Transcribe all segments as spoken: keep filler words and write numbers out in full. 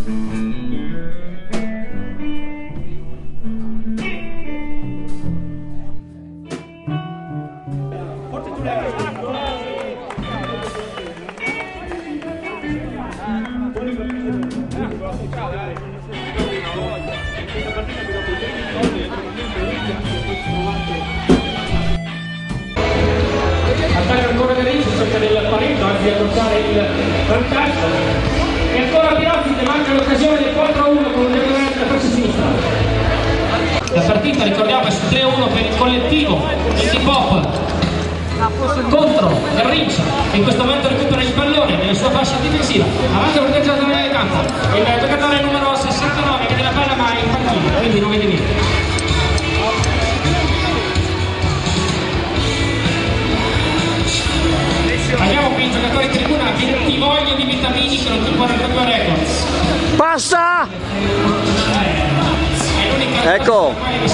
Attacca ancora Garrincha, cerca del pareggio, anzi di accorciare il vantaggio. E ancora Pirozzi, manca l'occasione del quattro a uno con un determinante da fascia sinistra. La partita, ricordiamo, è su tre a uno per il collettivo Indie Pop contro Garrincha, che in questo momento recupera il pallone nella sua fascia difensiva. Avanti a proteggere la del campo. Il giocatore numero sessantanove che della palla ma è in panchina, quindi non vede niente. Abbiamo qui il giocatore in tribuna che ti voglia di vitamini che non ti può raggiungere records. Passa! Ecco!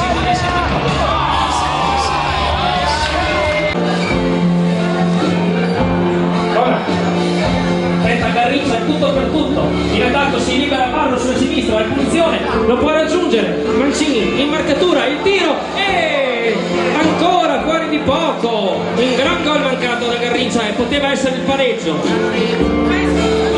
Ora, tenta Garrincha il tutto per tutto. In attacco si libera Parlo sulla sinistra, la punizione lo può raggiungere. Mancini in marcatura, il tiro e ancora fuori di poco. Un gran gol mancato da Garrincha e poteva essere il pareggio.